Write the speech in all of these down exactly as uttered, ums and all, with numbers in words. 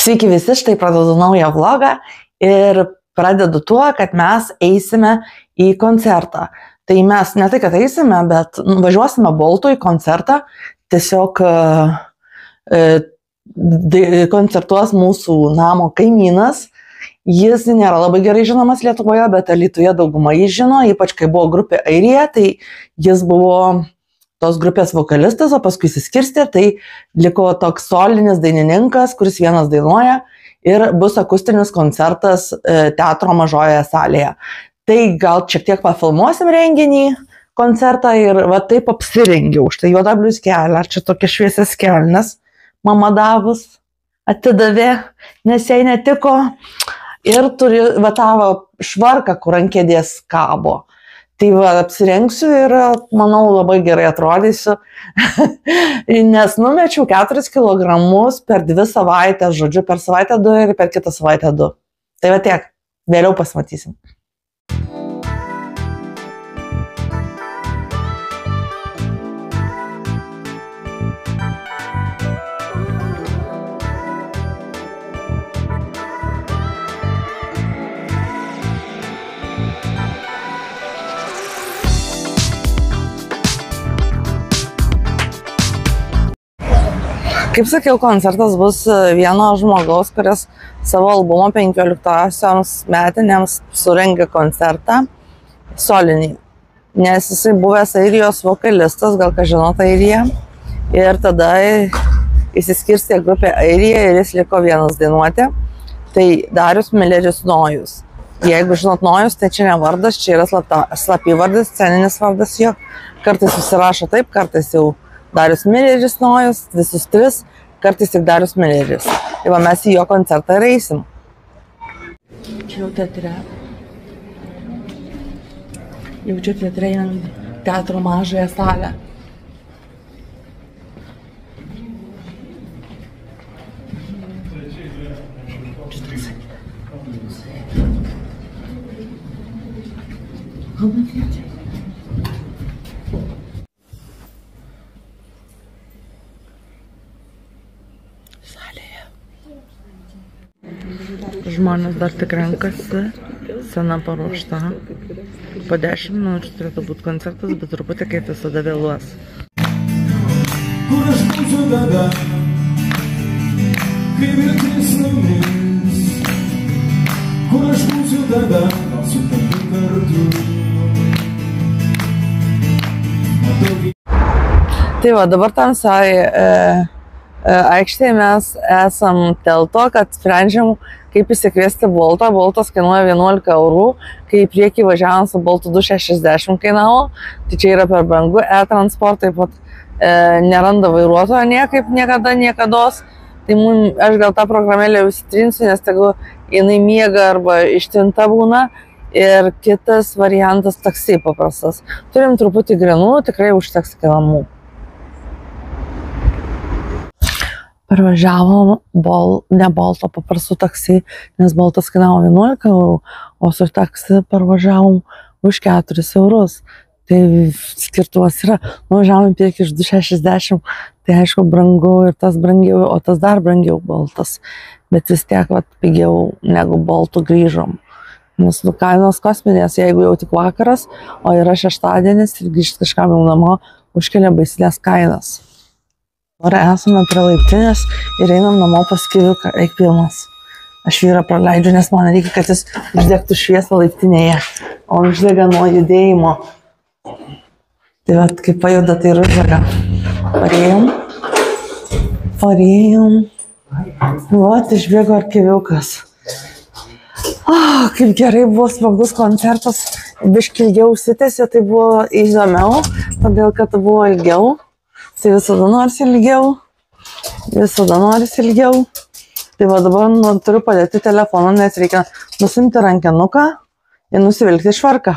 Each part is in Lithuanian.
Sveiki visi, štai pradedu naują vlogą ir pradedu tuo, kad mes eisime į koncertą. Tai mes ne tai, kad eisime, bet važiuosime Boltu į koncertą. Tiesiog e, koncertuos mūsų namo kaimynas. Jis nėra labai gerai žinomas Lietuvoje, bet Alytuje dauguma jį žino, ypač kai buvo grupė Airija, tai jis buvo tos grupės vokalistas, o paskui įsiskirstė, tai liko toks solinis dainininkas, kuris vienas dainuoja ir bus akustinis koncertas teatro mažojoje salėje. Tai gal šiek tiek pafilmuosim renginį, koncertą ir va taip apsirengiau. Štai juoda bliuskelė, ar čia tokia šviesias kelnes mama davus atidavė, nes jai netiko. Ir turi va tavo švarką, kur ant kėdės kabo. Tai va, apsirengsiu ir, manau, labai gerai atrodysiu, nes numečiau keturis kilogramus per dvi savaitės, žodžiu, per savaitę du ir per kitą savaitę du. Tai va tiek, vėliau pasimatysim. Kaip sakiau, koncertas bus vieno žmogaus, kuris savo albumo penkioliktosioms metinėms surengė koncertą solinį. Nes jisai buvęs Airijos vokalistas, gal ką žinot Airiją. Ir tada įsiskirstė grupė Airija ir jis liko vienas dainuoti. Tai Darius Mileris Nojus. Jeigu žinot Nojus, tai čia ne vardas, čia yra slapyvardas, sceninis vardas jo. Kartais susirašo taip, kartais jau Darius Mileris Nojus, visus tris, kartais tik Darius Mileris. Tai va mes į jo koncertą ir eisim. Čia jau teatre. Jaučiu teatre ant teatro mažąją salę. Žmonės dar tik renkasi, scena paruošta. Po dešimt minučių turėtų būti koncertas, bet truputį kaip visada vėluos. Kur aš būsiu tada, kai viltis numis? Kur aš būsiu tada, su tavim kartu? Tai va, dabar tamsai e, aikštėje mes esam dėl to, kad sprendžiam, kaip įsikviesti Boltą. Boltas kainuoja vienuolika eurų, kai į priekį važiavom su Boltu du šešiasdešimt kainavo, tai čia yra per brangu. E-transport taip pat e, neranda vairuotojo niekaip, niekada, niekados. Tai mun, aš gal tą programėlę jau įsitrinsiu, nes tegu jinai miega arba ištrinta būna. Ir kitas variantas taksi paprastas. Turim truputį grinų, tikrai užteks iki namų. Parvažiavom bol, ne Bolto, paprastų taksi, nes Boltas kainavo vienuolika eurų, o su taksi parvažiavom už keturis eurus. Tai skirtumas yra, nuvažiavom priekį iš du šešiasdešimt, tai aišku brangu ir tas brangiau, o tas dar brangiau Boltas. Bet vis tiek vat, pigiau negu Boltų grįžom. Nes nu, kainos kosminės, jeigu jau tik vakaras, o yra šeštadienis ir grįžti kažkam jau namo, užkelia baisinės kainas. Dabar esame prie laiptinės ir einam namo pas Kiviuką, eik pirmas. Aš vyrą praleidžiu, nes man reikia, kad jis uždegtų šviesą laiptinėje, o uždega nuo judėjimo. Tai vat, kaip pajuda, tai ir uždega. Parėjom. Parėjom. Vat, išbėgo ar Kiviukas. Oh, kaip gerai buvo smagus koncertas. Biškį ilgiau užsitęsė, tai buvo įdomiau, todėl kad buvo ilgiau. Tai visada norisi ilgiau, visada norisi ilgiau. Tai va dabar nu, turiu padėti telefoną, nes reikia nusimti rankenuką ir nusivilkti švarką.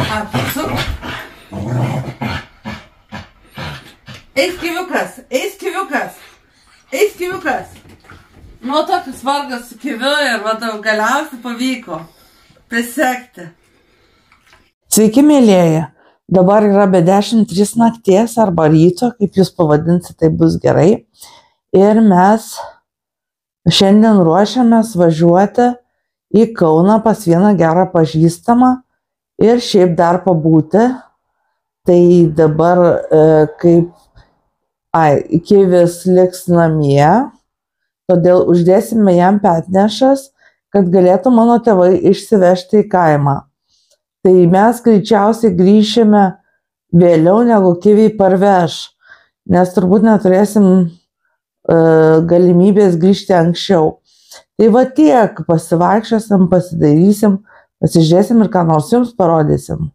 Apsuk. Eis kiviukas, eis kiviukas, eis kiviukas. Nu, tokius vargas su kiviu ir va tau galiausiai pavyko prisekti. Sveiki, mėlėji. Dabar yra be dešimt trys nakties arba ryto, kaip jūs pavadinsite, tai bus gerai. Ir mes šiandien ruošiamės važiuoti į Kauną pas vieną gerą pažįstamą ir šiaip dar pabūti. Tai dabar e, kaip ai, kivis liks namie, todėl uždėsime jam petnešas, kad galėtų mano tėvai išsivežti į kaimą. Tai mes greičiausiai grįšime vėliau negu kiviai parveš, nes turbūt neturėsim uh, galimybės grįžti anksčiau. Tai va tiek, pasivaikščiosim, pasidairysim, pasižiūrėsim ir ką nors jums parodysim.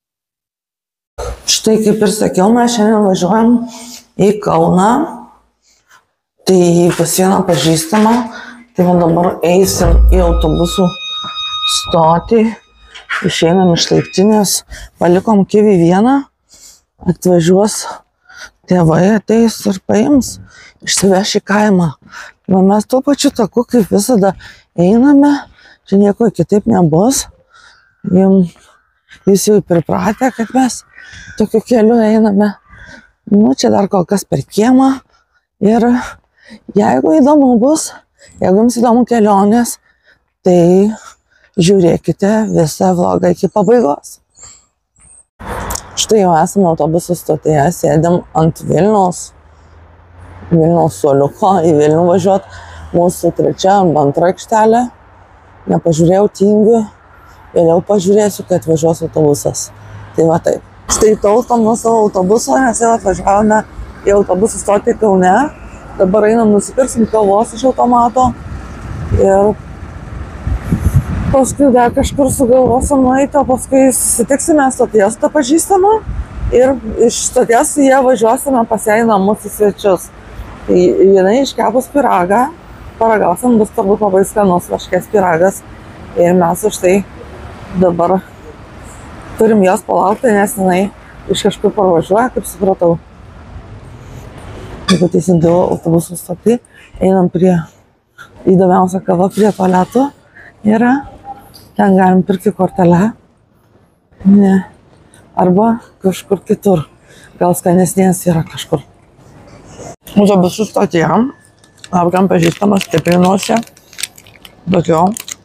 Štai kaip ir sakiau, mes šiandien važiuojam į Kauną, tai pas vieną pažįstamą, tai va dabar eisim į autobusų stotį, išeinam iš laiptinės, palikom kivį vieną, atvažiuos tėvai, ateis ir paims, išsiveš į kaimą. Va mes tuo pačiu taku, kaip visada einame, čia nieko kitaip nebus, jūs jau pripratę, kad mes tokiu keliu einame. Nu, čia dar kol kas per kiemą ir jeigu įdomu bus, jeigu jums įdomu kelionės, tai žiūrėkite visą vlogą iki pabaigos. Štai jau esame autobusų stotyje, sėdėm ant Vilniaus, Vilniaus suoliuko, į Vilnių važiuot, mūsų trečia arba antra aikštelė. Nepažiūrėjau, tingiu, vėliau pažiūrėsiu, kad važiuos autobusas. Tai va taip. Štai tautom nuo savo autobuso, nes jau atvažiavome į autobusų stotį Kaune. Dabar einam nusipirksim kavos iš automato ir paskui dar kažkur sugalvosim nueiti, o paskui susitiksime stotyje su tą pažįstamą ir iš stoties su jie važiuosime pas ją į namus į svečius. Tai jinai iškepus pyragą, paragausim, bus turbūt labai skanus vaškės pyragas ir mes už tai dabar turim jos palaukti, nes jinai iš kažkur parvažiuoja, kaip supratau. Jeigu teisingai autobusų stotį, einam prie įdomiausia kava prie tualetų yra. Ten galim pirkti kortelę. Ne. Arba kažkur kitur. Gal skanesnės yra kažkur. Autobusų stotyje. Laukiam pažįstamas, stiprinuosi. Daugiau.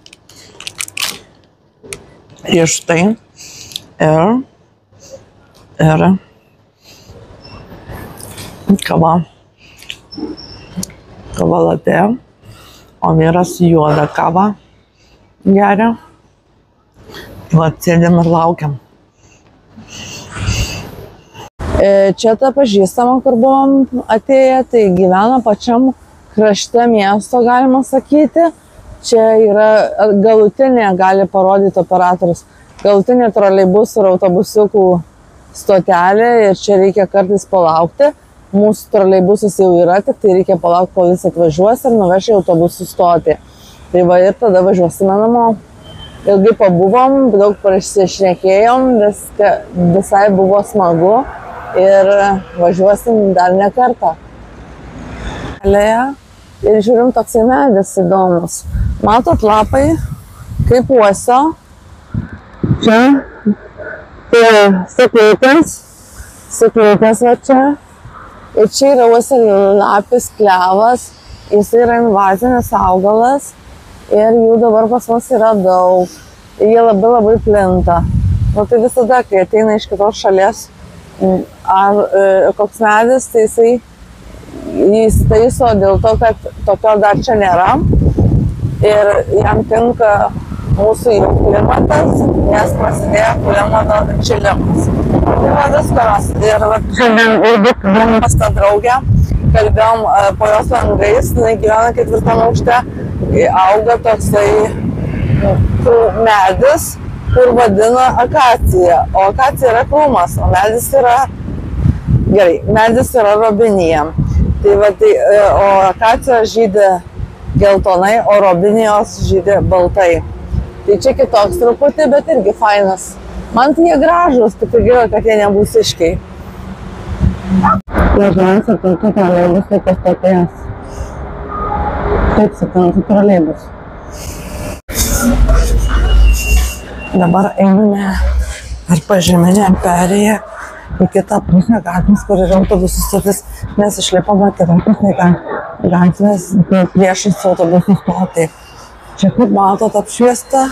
Riešutai. Ir. Ir. Kava. Kava latė. O vyras juodą kavą geria. Va, sėdėm ir laukiam. Čia ta pažįstama, kur buvom atėję, tai gyvena pačiam krašte miesto, galima sakyti. Čia yra galutinė, gali parodyti operatorius, galutinė troleibusų ir autobusiukų stotelė ir čia reikia kartais palaukti. Mūsų troleibusas jau yra, tik tai reikia palaukti, kol jis atvažiuos ir nuveš į autobusų stotį. Tai va ir tada važiuosime namo. Ilgai pabuvom, daug prisišnekėjom, viską, visai buvo smagu ir važiuosim dar ne kartą. Ir žiūrim, toksai medis įdomus. Matot lapai, kaip uosio. Čia. Tai sėklytės. Sėklytės va čia. Ir čia yra uosialapis klevas. Jis yra invazinis augalas. Ir jų dabar pas mus yra daug. Ir jie labai labai plinta. Nu tai visada, kai ateina iš kitos šalies ar e, koks medis, tai jisai įsitaiso dėl to, kad tokio dar čia nėra. Ir jam tinka mūsų jau klimatas, nes prasidėjo klimato atšilimas. Tai va viskas. Ir va, šiandien irgi pas tą draugę kalbėjom po jos langais, jinai gyvena ketvirtam aukšte, auga toksai medis, kur vadina akacija, o akacija yra krūmas, o medis yra, gerai, medis yra robinija. Tai va, tai, o akacija žydi geltonai, o robinijos žydi baltai. Tai čia kitoks truputį, bet irgi fainas Man tai jie gražus, tik tai gerai, kad jie nebūsiškiai. Dažniausiai tokiu troleibus tai pastatės. Taip sakant, troleibus. Dabar einame per pažeminę perėją į kitą pusę gatvės, kur yra autobusų stotis. Mes išlipame kitą pusę gatvės priešais autobusų stotį. Čia kaip matot apšviesta.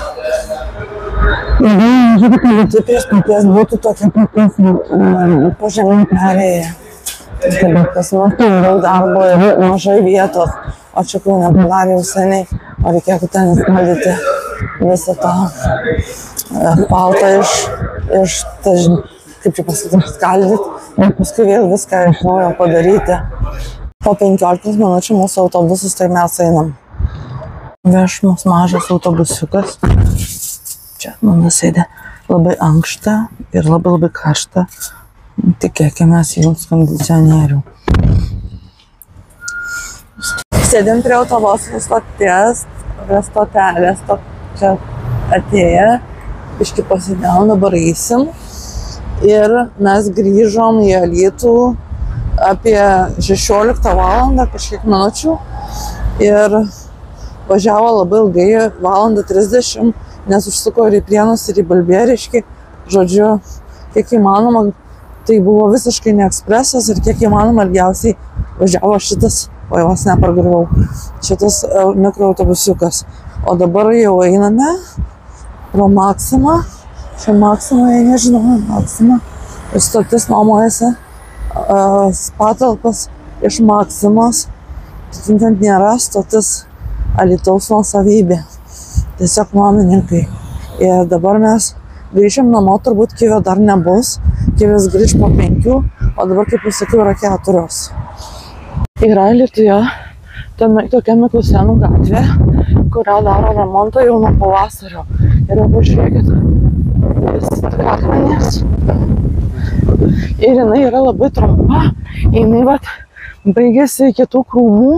Tai prieš paties būtų tokia paties pažeminė perėja. Tai bet pas mus daug darbo ir mažai vietos. O čia kau nepadarė jau seniai, o reikėtų ten įskaldyti visą tą asfaltą iš, iš ta, kaip čia pasakyti, skaldyti ir paskui vėl viską iš naujo padaryti. Po penkiolikos minučių mūsų autobusas, tai mes einam. Veš mus mažas autobusiukas. Čia mano sėdė labai ankšta ir labai labai karšta. Tikėkime įjungs kondicionierių. Sėdėm prie autobusų stoties, prie stotelės, to, čia atėję, iški pasidėjom, dabar eisim. Ir mes grįžom į Alytų apie šešioliktą valandą, kažkiek minučių. Ir važiavo labai ilgai, valandą trisdešimt, nes užsuko ir į Prienus, ir į Balbieriškį. Žodžiu, kiek įmanoma, tai buvo visiškai ne ekspresas ir kiek įmanoma ilgiausiai važiavo šitas, o jos nepargriuvau, šitas mikroautobusiukas. O dabar jau einame pro Maksimą. Čia Maksimą, jei nežinau, Maksimą. Ir stotis nuomojasi uh, patalpas iš Maksimos. Ten nėra stotis Alytaus nuosavybė. Tiesiog nuomininkai. Ir dabar mes grįžim namo, turbūt Kivio dar nebus. Kivis grįž po penkių, o dabar, kaip jau sakiau, yra keturios. Yra Alytuje tokia Miklusėnų gatvė, kurią daro remontą jau nuo pavasario. Ir jau pažiūrėkit, vis akmenys. Ir jinai yra labai trumpa. Jinai vat baigėsi iki tų krūmų,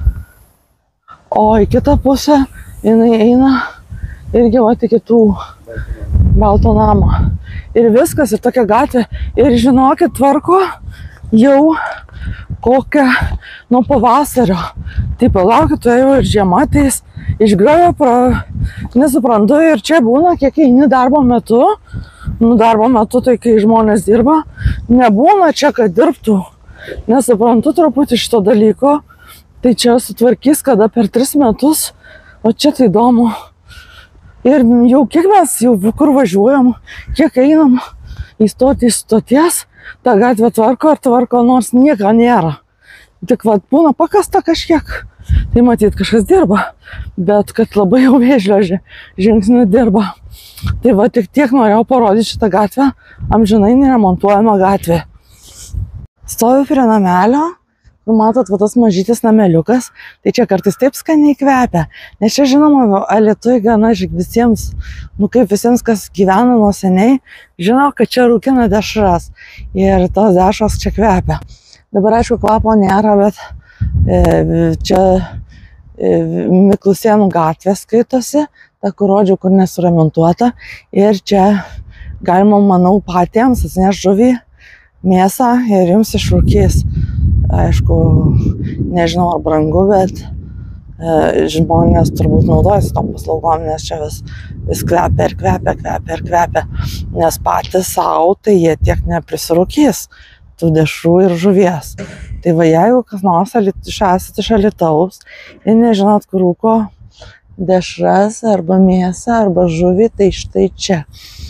o į kitą pusę jinai eina irgi vat iki tų balto namo. Ir viskas, ir tokia gatvė. Ir žinokit, tvarko jau kokią nuo pavasario. Tai palaukit, tu jau ir žiema ateis. Išgriovė, pra... nesuprantu, ir čia būna, kiek eini darbo metu. Nu, darbo metu, tai kai žmonės dirba, nebūna čia, kad dirbtų. Nesuprantu truputį šito dalyko. Tai čia sutvarkys, kada per tris metus. O čia tai įdomu. Ir jau kiek mes jau kur važiuojam, kiek einam į stotį iš stoties, ta gatvė tvarko ar tvarko, nors nieko nėra. Tik vat būna pakasta kažkiek, tai matyt kažkas dirba, bet kad labai jau vėžlio žingsnių dirba. Tai va tik tiek norėjau parodyti šitą gatvę, amžinai neremontuojama gatvė. Stoviu prie namelio. Matot, va tas mažytis nameliukas, tai čia kartais taip skaniai kvepia. Nes čia, žinoma, Alytuj gana visiems, nu kaip visiems, kas gyvena nuo seniai, žino, kad čia rūkina dešras. Ir tos dešros čia kvepia. Dabar, aišku, kvapo nėra, bet e, čia e, Miklusėnų gatvė skaitosi, ta, kur rodžiau, kur nesuremontuota. Ir čia galima, manau, patiems atsineš žuvį, mėsą ir jums išrūkys. Aišku, nežinau ar brangu, bet e, žmonės turbūt naudojasi tom paslaugom, nes čia vis, vis kvepia ir kvepia, kvepia ir kvepia. Nes patys savo, tai jie tiek neprisirūkys tų dešrų ir žuvies. Tai va, jeigu kas nors esate iš Alytaus ir nežinot, kur rūko dešras arba mėsą arba žuvį, tai štai čia.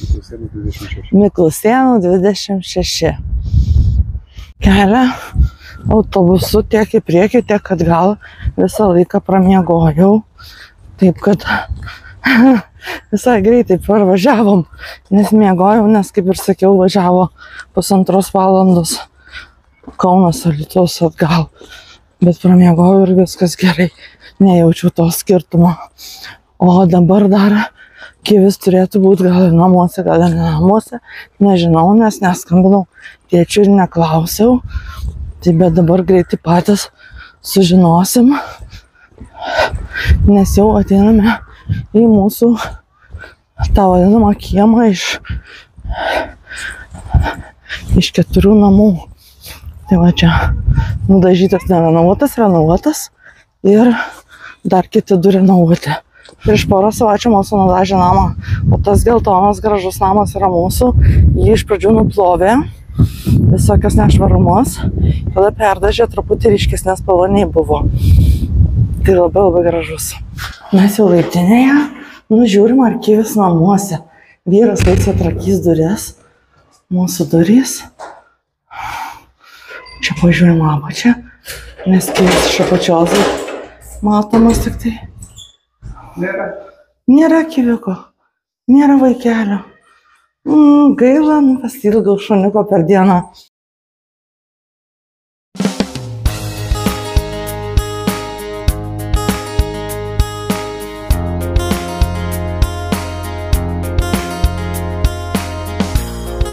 Miklusėnų dvidešimt šeši. Kelia autobusu tiek į priekį, tiek atgal visą laiką pramiegojau. Taip kad visai greitai parvažiavom, nes miegojau, nes kaip ir sakiau, važiavo pusantros valandos Kaunas Alytaus atgal. Bet pramiegojau ir viskas gerai, nejaučiu to skirtumo. O dabar dar Kivis turėtų būti gal namuose, gal ne namuose, nežinau, nes neskambinau tėčiui ir neklausiau. Tai bet dabar greitai patys sužinosim, nes jau ateiname į mūsų tą vadinamą kiemą iš Iš keturių namų. Tai va čia nudažytas, nerenovuotas, renovuotas ir dar kiti du renovuoti. Prieš porą savaičių mūsų nudažė namą, o tas geltonas gražus namas yra mūsų. Jį iš pradžių nuplovė, visokios nešvarumus, tada perdažė truputį ryškesnė spalva nei buvo. Tai labai labai gražus. Mes jau laiptinėje nužiūrim archyvis namuose. Vyras laisvė atrakys duris, mūsų durys. Čia pažiūrim apačią, nes kėlis iš apačios matomas tik tai. Nėra. Nėra kiviuko, nėra vaikelio. Mm, gaila, nu pasilgau šuniuko per dieną.